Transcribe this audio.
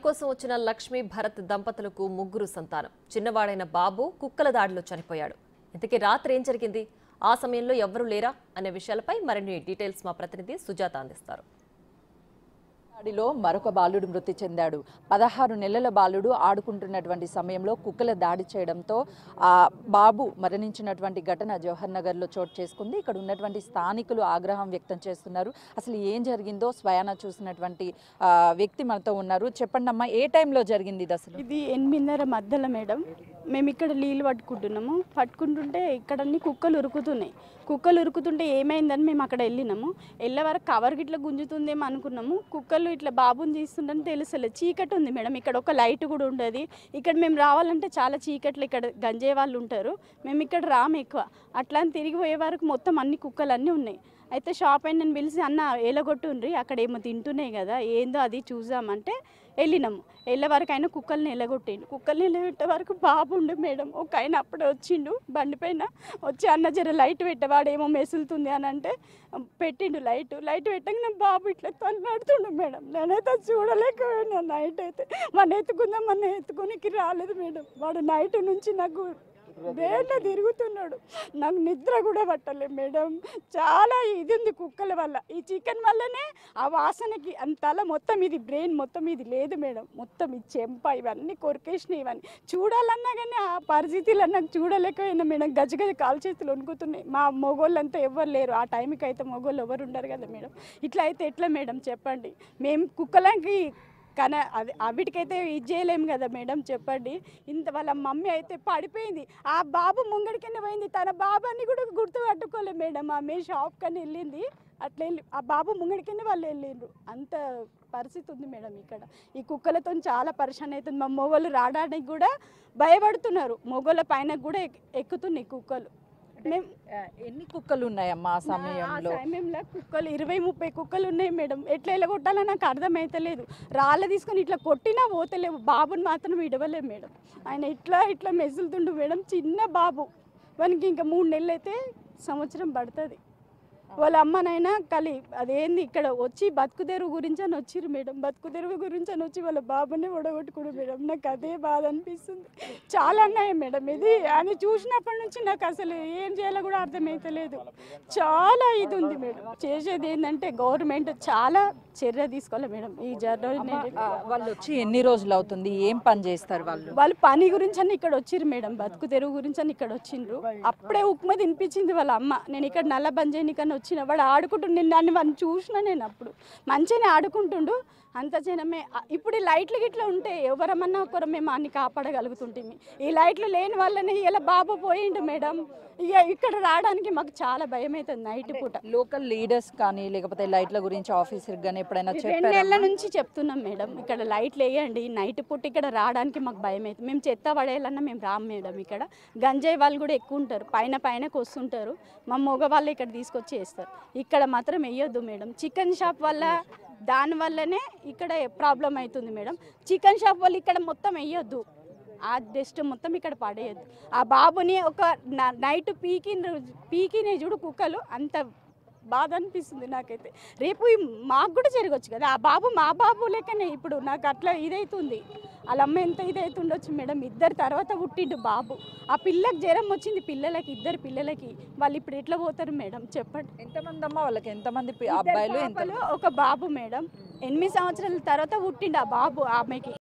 కోసం వచ్చిన లక్ష్మి భరత్ దంపతులకు ముగ్గురు సంతానం. చిన్నవాడైన బాబు కుక్కల దాడిలో చనిపోయాడు. ఇంతకీ రాత్రి ఏం జరిగింది, ఆ సమయంలో ఎవ్వరూ లేరా అనే విషయాలపై మరిన్ని డీటెయిల్స్ మా ప్రతినిధి సుజాత అందిస్తారు. దాడిలో మరొక బాలుడు మృతి చెందాడు. 16 నెలల బాలుడు ఆడుకుంటున్నటువంటి సమయంలో కుక్కల దాడి చేయడంతో ఆ బాబు మరణించినటువంటి ఘటన జవహర్ నగర్లో చోటు చేసుకుంది. ఇక్కడ ఉన్నటువంటి స్థానికులు ఆగ్రహం వ్యక్తం చేస్తున్నారు. అసలు ఏం జరిగిందో స్వయాన చూసినటువంటి వ్యక్తి మనతో ఉన్నారు. చెప్పండి అమ్మా, ఏ టైంలో జరిగింది ఇది? అసలు ఇది 8:30 మధ్యలో మేడం. మేము ఇక్కడ నీళ్ళు పట్టుకుంటుంటే ఇక్కడ అన్ని కుక్కలు ఉరుకుతుంటే ఏమైందని మేము అక్కడ వెళ్ళినాము. వెళ్ళే వరకు కవర్ గిట్ల గుంజుతుందేమో అనుకున్నాము. కుక్కలు ఇట్లా బాబుని తీస్తుండని తెలుసలేదు. చీకటి ఉంది మేడం, ఇక్కడ ఒక లైట్ కూడా ఉండదు. ఇక్కడ మేము రావాలంటే చాలా చీకట్లు, ఇక్కడ గంజే వాళ్ళు ఉంటారు. మేము ఇక్కడ రాము ఎక్కువ. అట్లా తిరిగి పోయే వరకు మొత్తం అన్ని కుక్కలు అన్నీ ఉన్నాయి. అయితే షాప్ అయిన నేను పిలిచి, అన్న ఎలగొట్టుండ్రి, అక్కడ ఏమో తింటున్నాయి కదా, ఏందో అది చూసామంటే వెళ్ళినాము. వెళ్ళే వరకు ఆయన కుక్కల్ని ఎలగొట్టిండు. కుక్కల్ని ఎలగొట్టే వరకు బాబు ఉండు మేడం. ఒక ఆయన అప్పుడే వచ్చిండు బండి పైన వచ్చి, అన్న జర లైట్ పెట్టవాడేమో మెసులుతుంది అని అంటే పెట్టిండు. లైట్ పెట్టగానే బాబు ఇట్లా తన్నాడుతుండు మేడం. నేనైతే చూడలేకపోయినా. నైట్ అయితే మన ఎత్తుకునికి రాలేదు మేడం. వాడు నైట్ నుంచి నాకు వేళ్ళ తిరుగుతున్నాడు. నాకు నిద్ర కూడా పట్టలేదు మేడం. చాలా ఇది ఉంది కుక్కల వల్ల. ఈ చికెన్ వల్లనే ఆ వాసనకి అంతలా మొత్తం ఇది బ్రెయిన్ మొత్తం ఇది లేదు మేడం. మొత్తం ఈ చెంప ఇవన్నీ కొరికేసినాయి. ఇవన్నీ చూడాలన్నా కానీ ఆ పరిస్థితులు నాకు చూడలేకపోయినా మేడం. గజగజ కాలు చేతులు వణుకుతున్నాయి. మా మొగోళ్ళంతా ఎవరు లేరు ఆ టైంకి. అయితే మొగోళ్ళు ఎవరు ఉండరు కదా మేడం. ఇట్లా అయితే ఎట్లా మేడం చెప్పండి. మేము కుక్కలకి కానీ వీటికైతే ఇది చేయలేము కదా మేడం చెప్పండి. ఇంత వాళ్ళ మమ్మీ అయితే పడిపోయింది. ఆ బాబు ముంగడికనే పోయింది. తన బాబాని కూడా గుర్తుపట్టుకోలేదు మేడం. ఆమె షాప్ కని వెళ్ళింది. అట్లా వెళ్ళి ఆ బాబు ముంగడికనే వాళ్ళు వెళ్ళిండ్రు. అంత పరిస్థితి ఉంది మేడం ఇక్కడ. ఈ కుక్కలతో చాలా పరిశాన్ అవుతుంది. మా మొగోళ్ళు రావడానికి కూడా భయపడుతున్నారు. మొగోళ్ళ పైన కూడా ఎక్కుతున్నాయి కుక్కలు. మేము ఎన్ని కుక్కలు ఉన్నాయమ్మా ఆ సమయంలో? కుక్కలు 20-30 కుక్కలు ఉన్నాయి మేడం. ఎట్లా వెళ్ళగొట్టాలో నాకు అర్థమైతలేదు. రాళ్ళ తీసుకొని ఇట్లా కొట్టినా పోతలేవు. బాబుని మాత్రం విడవలేము మేడం. ఆయన ఇట్లా మెసులుతుండు మేడం. చిన్న బాబు, వానికి ఇంకా 3 నెలలు అయితే సంవత్సరం పడుతుంది. వాళ్ళ అమ్మనైనా అదేంది ఇక్కడ వచ్చి బతుకుదెరువు గురించి అని వచ్చిర్రు మేడం. బతుకుదెరువు గురించి అని వచ్చి వాళ్ళ బాబుని ఒడగొట్టుకుడు మేడం. నాకు అదే బాధ అనిపిస్తుంది. చాలా అన్యాయం మేడం ఇది. అని చూసినప్పటి నుంచి నాకు అసలు ఏం చేయాలో కూడా అర్థమవుతలేదు. చాలా ఇది ఉంది మేడం. చేసేది ఏంటంటే గవర్నమెంట్ చాలా చర్య తీసుకోవాలి మేడం. ఈ వాళ్ళు వచ్చి ఎన్ని రోజులు అవుతుంది? ఏం పని చేస్తారు వాళ్ళు పని గురించి అని ఇక్కడ వచ్చిర్రు మేడం. బతుకు తెరువు గురించి అని ఇక్కడ వచ్చిండ్రు. అప్పుడే ఉప్మా తినిపించింది వాళ్ళ అమ్మ. నేను ఇక్కడ నల్ల బంజేనికని వచ్చిన వాడు ఆడుకుంటుండు. నేను వాడిని చూసిన. నేను అప్పుడు మంచిగానే ఆడుకుంటుండు. అంత జనమే. ఇప్పుడు ఈ లైట్లు గిట్లా ఉంటే ఎవరమన్నా ఒకరు మేము అన్ని కాపాడగలుగుతుంటుంది. ఈ లైట్లు లేని వాళ్ళని ఇలా బాబు పోయిండు మేడం. ఇక ఇక్కడ రావడానికి మాకు చాలా భయం అవుతుంది నైట్ పూట. లోకల్ లీడర్స్ కానీ లేకపోతే లైట్ల గురించి ఆఫీసర్ కానీ ఎప్పుడైనా 2 నెలల నుంచి చెప్తున్నాం మేడం, ఇక్కడ లైట్లు వేయండి. నైట్ పూట ఇక్కడ రావడానికి మాకు భయం అవుతుంది. మేము చెత్త పడేయాలన్నా మేము రాము మేడం. ఇక్కడ గంజాయి వాళ్ళు కూడా ఎక్కువ ఉంటారు. పైనకి వస్తుంటారు. మా మగవాళ్ళు ఇక్కడ తీసుకొచ్చి వేస్తారు. ఇక్కడ మాత్రం వేయొద్దు మేడం. చికెన్ షాప్ వల్ల దానివల్లనే ఇక్కడ ప్రాబ్లం అవుతుంది మేడం. చికెన్ షాప్ వాళ్ళు ఇక్కడ మొత్తం వేయొద్దు. ఆ డస్ట్ మొత్తం ఇక్కడ పడేయద్దు. ఆ బాబుని ఒక నైట్ పీకినే చూడు కుక్కలు. అంత బాధ అనిపిస్తుంది నాకైతే. రేపు మాకు కూడా జరగవచ్చు కదా. ఆ బాబు మా బాబు లెక్కనే. ఇప్పుడు నాకు అట్లా ఇదవుతుంది. వాళ్ళ అమ్మ ఎంత ఇదవుతుండొచ్చు మేడం. 2 తర్వాత పుట్టిండు బాబు. ఆ పిల్లకి జ్వరం వచ్చింది. 2 పిల్లలకి వాళ్ళు ఇప్పుడు ఎట్లా పోతారు మేడం చెప్పండి. ఎంతమంది అమ్మ వాళ్ళకి? ఎంతమంది అబ్బాయిలు? ఒక బాబు మేడం. 8 సంవత్సరాల తర్వాత పుట్టిండు ఆ బాబు ఆమెకి.